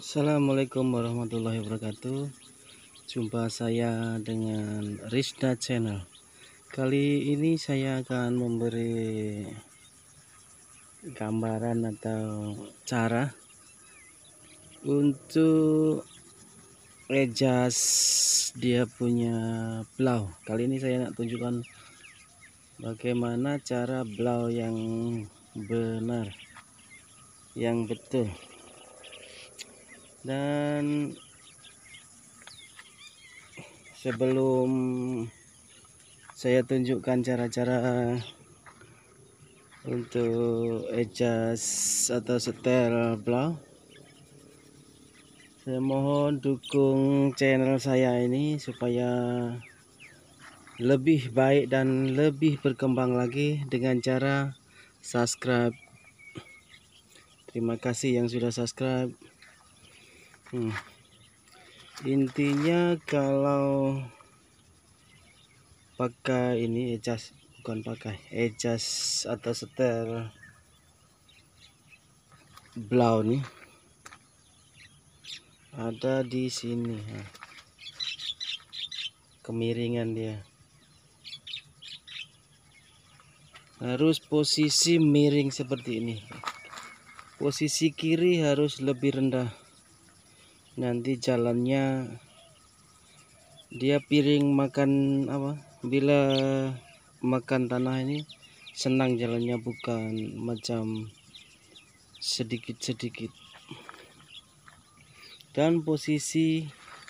Assalamualaikum warahmatullahi wabarakatuh. Jumpa saya dengan Rizda Channel. Kali ini saya akan memberi gambaran atau cara untuk adjust dia punya blau. Kali ini saya nak tunjukkan bagaimana cara blau yang benar, yang betul. Dan sebelum saya tunjukkan cara-cara untuk adjust atau setel blau, saya mohon dukung channel saya ini supaya lebih baik dan lebih berkembang lagi dengan cara subscribe. Terima kasih yang sudah subscribe. Intinya kalau pakai ini adjust, bukan pakai adjust atau setel blau nih, ada di sini kemiringan dia harus posisi miring seperti ini. Posisi kiri harus lebih rendah, nanti jalannya dia piring makan apa, bila makan tanah ini senang jalannya, bukan macam sedikit-sedikit. Dan posisi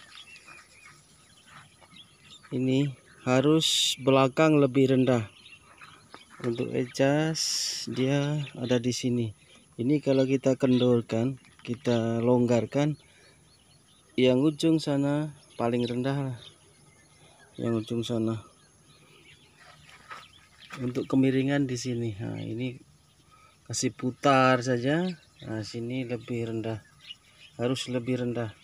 ini harus belakang lebih rendah. Untuk adjust dia ada di sini. Ini kalau kita kendorkan, kita longgarkan, yang ujung sana paling rendah, yang ujung sana. Untuk kemiringan di sini, nah ini kasih putar saja. Nah sini lebih rendah, harus lebih rendah.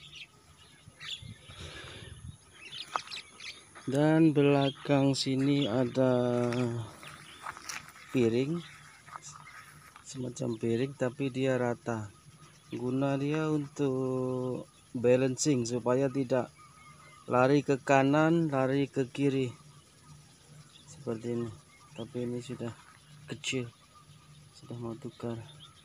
Dan belakang sini ada piring, semacam piring tapi dia rata. Guna dia untuk balancing supaya tidak lari ke kanan, lari ke kiri seperti ini. Tapi ini sudah kecil, sudah mau tukar.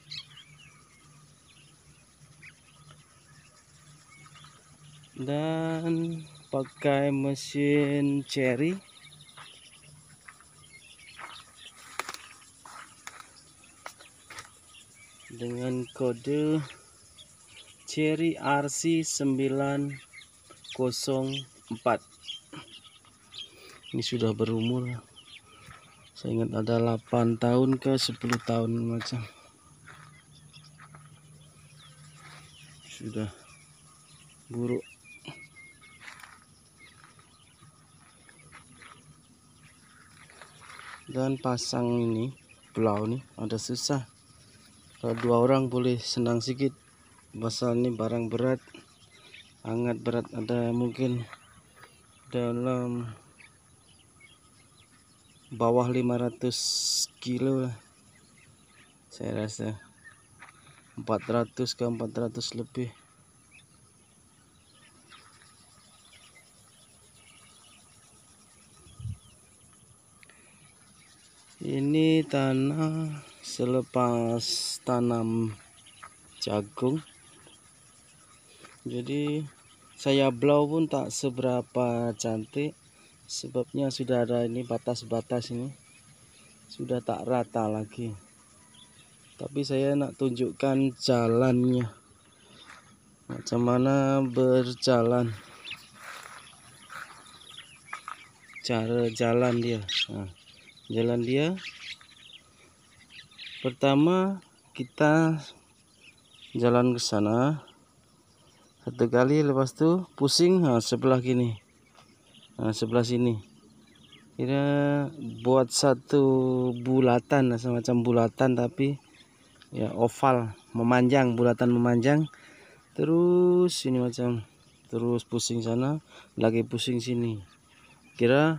Dan pakai mesin Cherry dengan kode Cherry RC904. Ini sudah berumur, saya ingat ada 8 tahun ke 10 tahun macam. Sudah buruk. Dan pasang ini blau nih ada susah. Kalau 2 orang boleh senang sedikit. Pasal ini barang berat, sangat berat, ada mungkin dalam bawah 500 kilo lah, saya rasa 400 ke 400 lebih. Ini tanah selepas tanam jagung, jadi saya blau pun tak seberapa cantik, sebabnya sudah ada ini batas-batas, ini sudah tak rata lagi. Tapi saya nak tunjukkan jalannya, macam mana berjalan, cara jalan dia. Nah, jalan dia pertama kita jalan ke sana satu kali, lepas tu pusing sebelah kini, sebelah sini. Kira buat satu bulatan, semacam bulatan tapi ya oval, memanjang, bulatan memanjang. Terus ini macam terus pusing sana, lagi pusing sini. Kira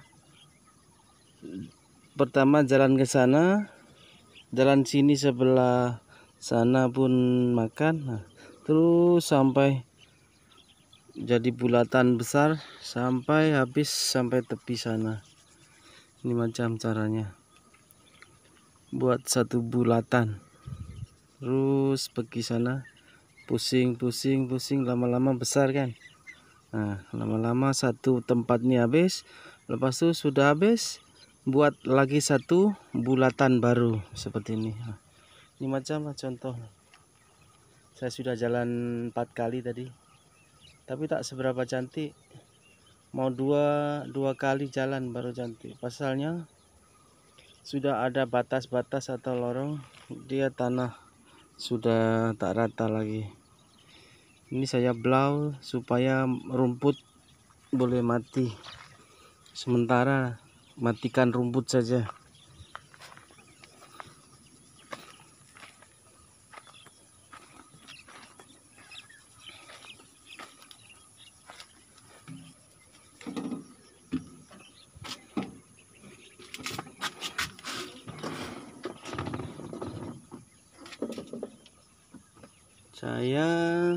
pertama jalan ke sana, jalan sini sebelah sana pun makan. terus sampai jadi bulatan besar sampai habis, sampai tepi sana. Ini macam caranya buat satu bulatan, terus pergi sana, pusing, lama-lama besar kan. Nah, lama-lama satu tempat ini habis, lepas itu sudah habis, buat lagi satu bulatan baru seperti ini. Nah, ini macam contoh. Saya sudah jalan 4 kali tadi, tapi tak seberapa cantik. Mau dua kali jalan baru cantik. Pasalnya sudah ada batas-batas atau lorong, dia tanah sudah tak rata lagi. Ini saya blau supaya rumput boleh mati. Sementara matikan rumput saja. Saya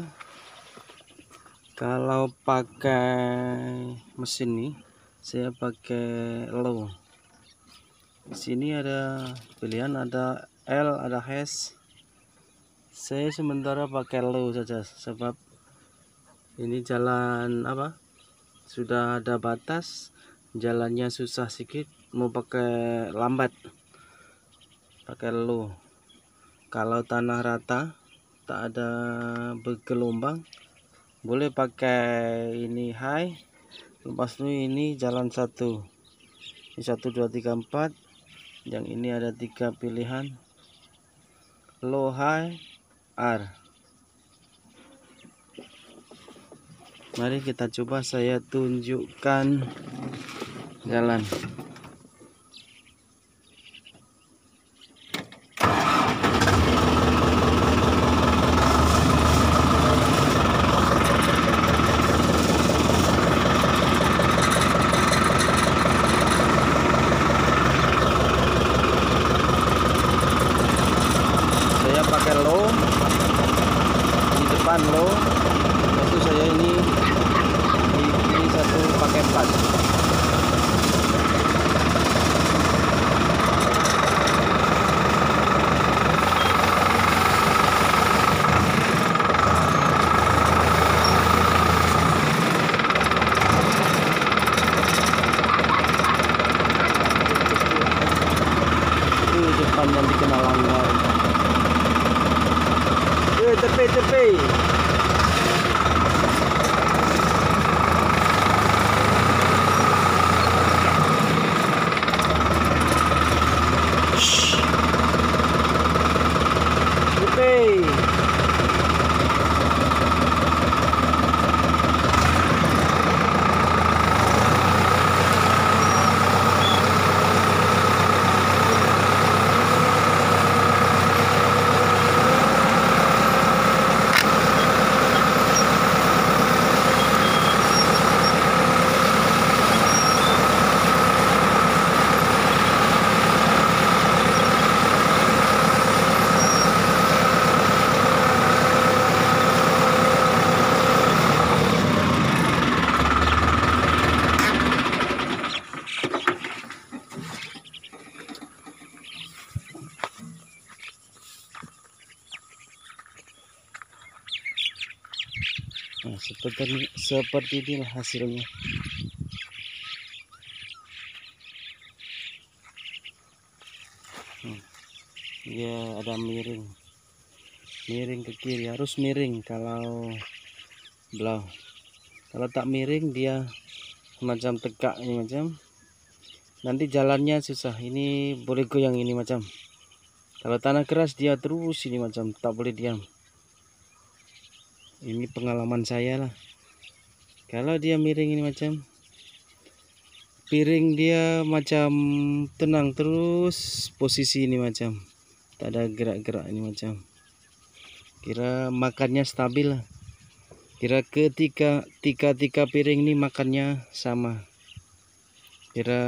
kalau pakai mesin nih, saya pakai low. Di sini ada pilihan, ada L, ada H. Saya sementara pakai low saja, sebab ini jalan apa? Sudah ada batas, jalannya susah sedikit. Mau pakai lambat, pakai low. Kalau tanah rata, tak ada bergelombang, boleh pakai ini high. Lepas itu ini jalan satu, ini 1 2 3 4. Yang ini ada 3 pilihan, low, high, R. Mari kita coba, saya tunjukkan jalan. Pakai low di depan, low. Lalu saya ini satu pakai 4. Itu depan yang dikenal langgar. Tepi. Nah, seperti inilah hasilnya. Dia ada miring ke kiri, harus miring kalau belau. Kalau tak miring dia macam tegak ini, macam nanti jalannya susah. Ini boleh goyang ini macam. Kalau tanah keras dia terus ini macam tak boleh diam. Ini pengalaman saya lah. Kalau dia miring ini macam piring, dia macam tenang terus posisi ini macam tak ada gerak-gerak ini macam. Kira makannya stabil lah. Kira tiga piring ini makannya sama. Kira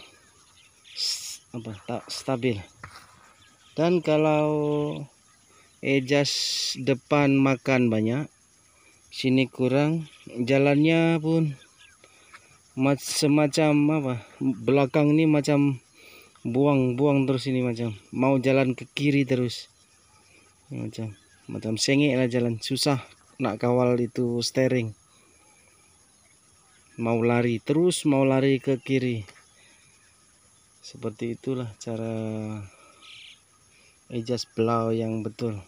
apa, tak stabil. Dan kalau Ejas depan makan banyak, sini kurang. Jalannya pun semacam apa, belakang ini macam buang terus, ini macam mau jalan ke kiri terus, macam sengit lah jalan, susah nak kawal itu steering. Mau lari terus, mau lari ke kiri. Seperti itulah cara ejas belau yang betul.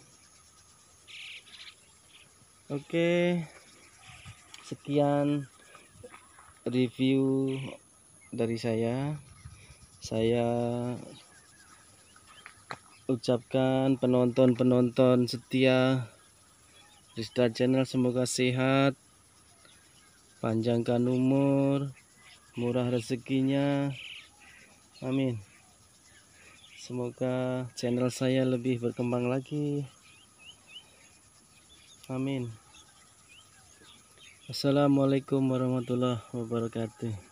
Oke, sekian review dari saya. Saya ucapkan penonton setia Rizda Channel semoga sehat, panjangkan umur, murah rezekinya, amin. Semoga channel saya lebih berkembang lagi, amin. Assalamualaikum warahmatullahi wabarakatuh.